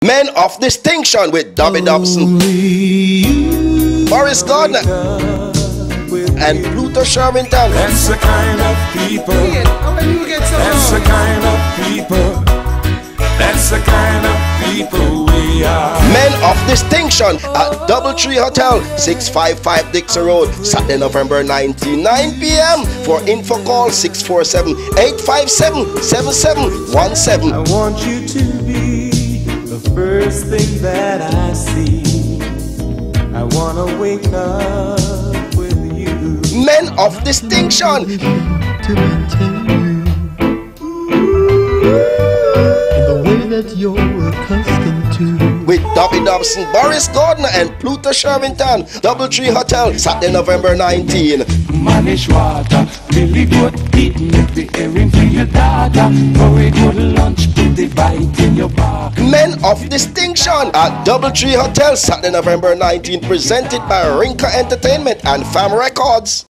Men of Distinction with Dobby Dobson, Boris Gardner, and Pluto Shervington. That's the kind of people. That's the kind of people. That's the kind of people we are. Men of Distinction at Doubletree Hotel, 655 Dixon Road, Saturday, November 19, 9 p.m. For info, call 647-857-7717. I want you to be the first thing that I see. I want to wake up with you. Men of Distinction. To maintain you in the way that you're accustomed to. With Dobby Dobson, Boris Gardner, and Pluto Shervington, Doubletree Hotel, Saturday, November 19. Manish water, really good eating with the earring for your daughter. For a good lunch, put the bite in your bar. Men of Distinction at Doubletree Hotel, Saturday, November 19. Presented by Rinka Entertainment and Fam Records.